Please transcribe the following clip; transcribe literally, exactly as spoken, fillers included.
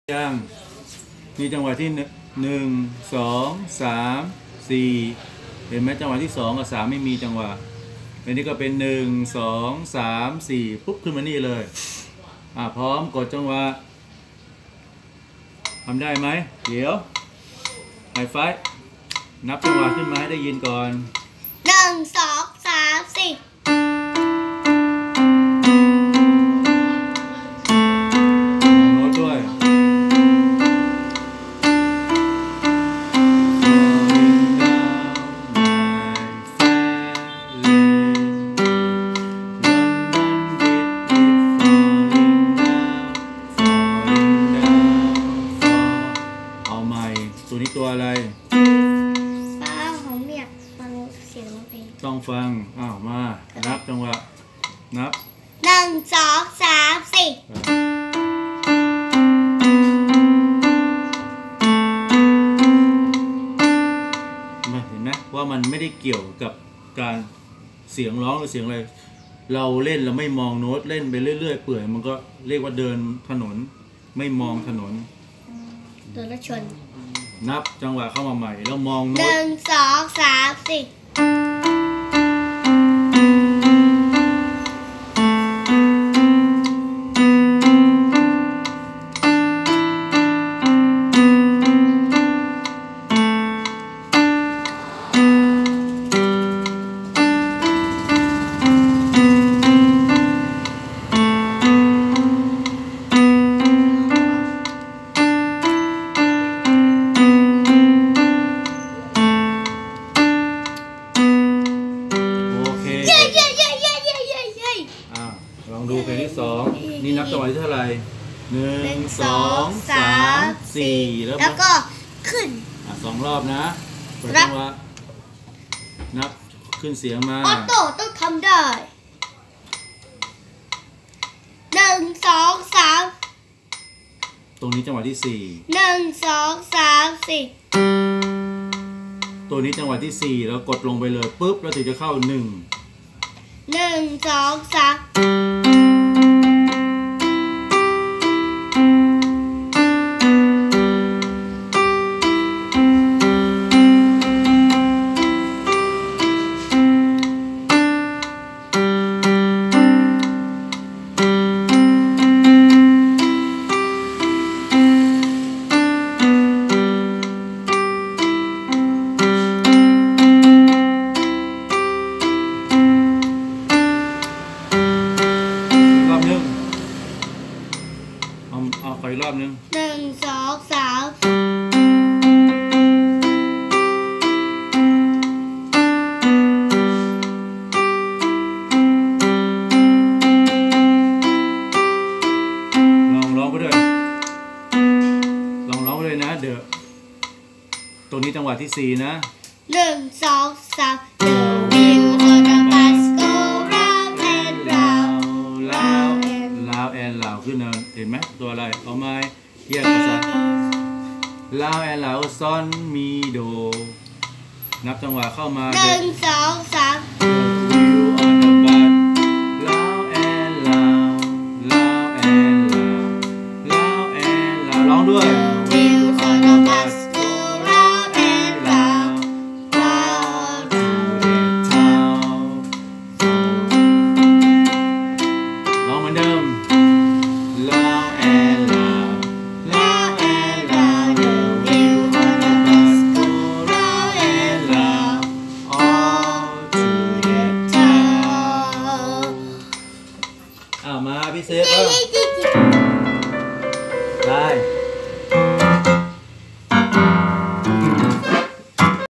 ยังมีจังหวะที่หนึ่งสองสามสี่เห็นไหมจังหวะที่สองกับสามไม่มีจังหวะอันนี้ก็เป็นหนึ่งสองสามสี่ปุ๊บขึ้นมานี่เลยอ่าพร้อมกดจังหวะทำได้ไหมเดี๋ยวไฮไฟนับจังหวะขึ้นมาให้ได้ยินก่อนหนึ่งสองสามสี่โน้ตด้วยตัวนี้ตัวอะไรป้าผมอยากฟังเสียงเพลงต้องฟังอ้าวมานับจังหวะนับหนึ่งสองสามสี่เห็นไหมว่ามันไม่ได้เกี่ยวกับการเสียงร้องหรือเสียงอะไรเราเล่นเราไม่มองโน้ตเล่นไปเรื่อยๆเปื่อยมันก็เรียกว่าเดินถนนไม่มองถนนโดนรถชนนับจังหวะเข้ามาใหม่แล้วมองโน้ตหนึ่งสองสามสี่ลองดูเพลงที่สองนี่นับจังหวะที่เท่าไหร่หนึ่งสองสามสี่แล้วก็ขึ้นอ่ะสองรอบนะเปิดจังหวะนับขึ้นเสียงมาออโต้ต้องทำได้หนึ่งสองสามตรงนี้จังหวะที่สี่หนึ่งสองสามสี่ตัวนี้จังหวะที่สี่แล้วกดลงไปเลยปุ๊บแล้วถึงจะเข้าหนึ่งหนึ่งสองสามเอาไปรอบนึงหนึ่งสองสามลองร้องไปด้วยลองร้องไปเลยนะเดี๋ยวตรงนี้จังหวะที่สี่นะหนึ่งสองสาม The wheel on the bus go round and round round and round and round ขึ้นนะเห็นไหมตัวอะไรเอาไม้เรียกภาษาลาวแอนลาวซอนมีโดนับจังหวะเข้ามาหนึ่งสองสาม Wheel on the bus ลาวแอนลาวลาวแอนลาวลาวแอนลาวร้องด้วย Wheel on the bus go round and round all to the town ร้องเหมือนเดิมมาพี่เซฟ